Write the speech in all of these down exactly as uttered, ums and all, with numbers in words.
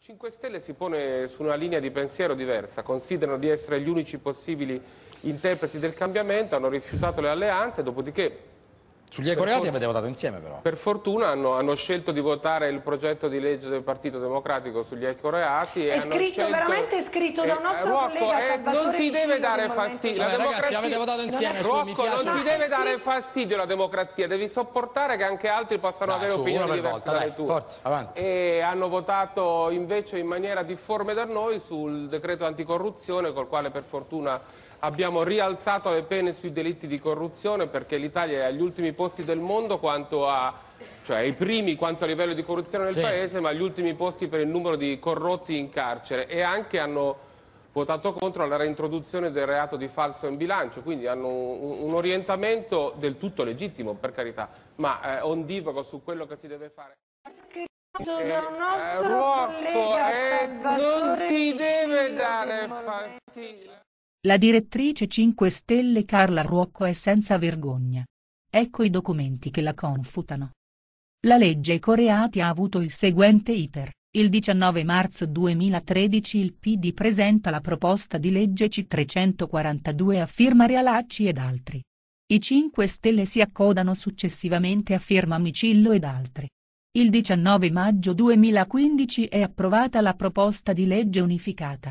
cinque Stelle si pone su una linea di pensiero diversa, considerano di essere gli unici possibili interpreti del cambiamento, hanno rifiutato le alleanze, dopodiché... Sugli ecoreati avete votato insieme però. Per fortuna hanno, hanno scelto di votare il progetto di legge del Partito Democratico sugli ecoreati. È e scritto, hanno scelto, veramente scritto da un nostro eh, Rocco, collega eh, Salvatore non ti deve Vicino dare fastidio. Vabbè, ragazzi, avete votato insieme, su, mi Rocco, piace. non ti No, deve è dare scritto... fastidio la democrazia, devi sopportare che anche altri possano Dai, avere su, opinioni una per diverse volta, dalle dai, tue. forza, avanti. E hanno votato invece in maniera difforme da noi sul decreto anticorruzione, col quale per fortuna abbiamo rialzato le pene sui delitti di corruzione, perché l'Italia è agli ultimi posti del mondo quanto a, cioè ai primi quanto a livello di corruzione nel sì. Paese, ma agli ultimi posti per il numero di corrotti in carcere, e anche hanno votato contro la reintroduzione del reato di falso in bilancio, quindi hanno un, un orientamento del tutto legittimo, per carità, ma eh, ondivago su quello che si deve fare. Scritto da un nostro Eh, Rocco, collega eh, Salvatore non ti deve Vicino dare del fastidio. La direttrice cinque Stelle Carla Ruocco è senza vergogna. Ecco i documenti che la confutano. La legge ecoreati ha avuto il seguente iter. Il diciannove marzo duemilatredici il P D presenta la proposta di legge C trecentoquarantadue a firma Realacci ed altri. I cinque Stelle si accodano successivamente a firma Micillo ed altri. Il diciannove maggio duemilaquindici è approvata la proposta di legge unificata.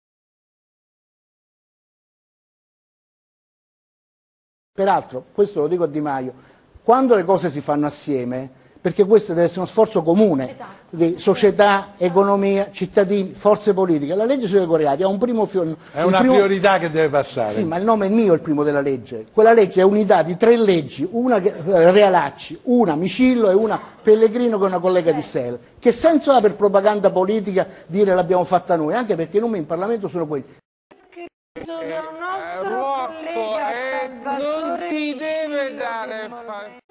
Peraltro, questo lo dico a Di Maio, quando le cose si fanno assieme, perché questo deve essere uno sforzo comune, esatto, di società, economia, cittadini, forze politiche, la legge sugli ecoreati ha un primo fiore. È una primo... priorità che deve passare. Sì, ma il nome è mio, il primo della legge. Quella legge è unità di tre leggi, una che, eh, Realacci, una Micillo e una Pellegrino che è una collega di S E L. Che senso ha per propaganda politica dire l'abbiamo fatta noi? Anche perché i numeri in Parlamento sono quelli. Da un nostro Rocco, collega eh, Salvatore non ti deve Vicino dare del fastidio.